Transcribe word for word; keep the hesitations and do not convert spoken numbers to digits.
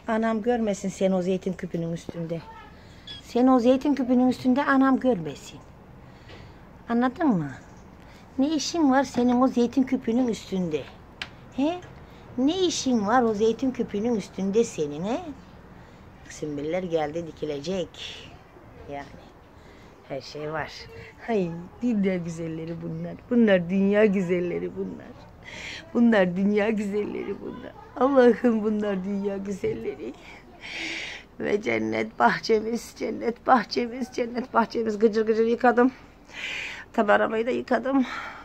Anam görmesin seni o zeytin küpünün üstünde. Seni o zeytin küpünün üstünde anam görmesin. Anladın mı? Ne işin var senin o zeytin küpünün üstünde? He? Ne işin var o zeytin küpünün üstünde senin he? Sümbüller geldi dikilecek. Yani her şey var. Hay dünya güzelleri bunlar. Bunlar dünya güzelleri bunlar. Bunlar dünya güzelleri bunlar. Allah'ım bunlar dünya güzelleri. Ve cennet bahçemiz, cennet bahçemiz, cennet bahçemiz. Gıcır gıcır yıkadım. Tabi arabayı da yıkadım.